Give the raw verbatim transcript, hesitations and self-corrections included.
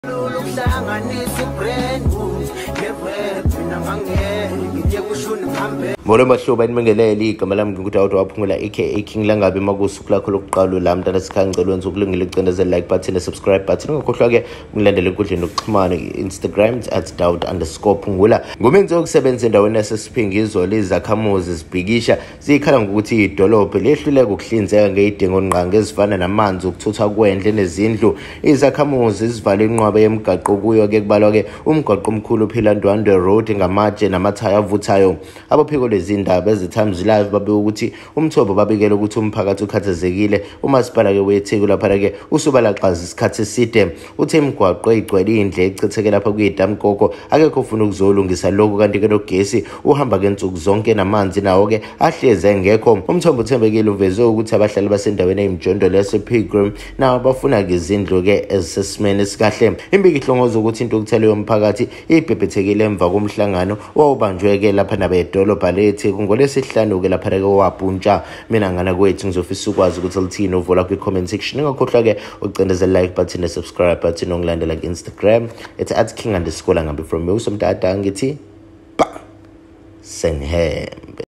Molo mahlobo animengelele igama lami ngikuthi awuthi waphungula aka King langabe makusuku lakho lokuqala la mntana sikhangelwe wenza ukulungile ucindezela like button subscribe button ungakhohlwa ke ungilandele enkundleni yokuxhumana Instagram at doubt underscore phungula ngomenzi wokusebenza endaweni yasesiphingi izolo izakhamuzi zibhikisha zikhala ngokuthi idolobhe lehluleka ukuhlinzeka ngeyidingo nqanga ezifana namanzi ukuthuthwa kwendle nezindlu izakhamuzi zivale inqwabe yemigaqo kuyo ke kubalwa ke umgaqo omkhulu phila Ndwandwe road ngamatshe namathaya avuthayo abaphiko lezindaba ezithamzi live babe ukuthi umthobo babikela ukuthi umphakathi ukhathazekile umasipala ke weTheku lapha ke usubala xazi isikhathi eside uthe imigwaqo igcwele indle echitheke lapha kuyidamkoko akekho ufuna ukuzolungisa lokho kanti ke nogesi uhamba kensuku zonke namanzi nawo ke ahleze engekho umthombo uthembekile uveze ukuthi abahlali basendaweni eyimjondolo yasePilgrim nawo bafuna ke izindlu ke ezisesimene sikahle imbikihlongozo ukuthi into okuthele yomphakathi ibhebhethekile emva komhlangano owubanjwe ke lapha nabedolobha leTheku ngolesihlanu ke lapha ke wabhuntsha mina ngana kwethu ngizofisa ukwazi ukuthi lithini uvula ku comment section ngakhohlwa ke ucindezela like button subscribe button ongilandela ku Instagram it's at king underscore langabe from me usomtata ngithi ba senhembe.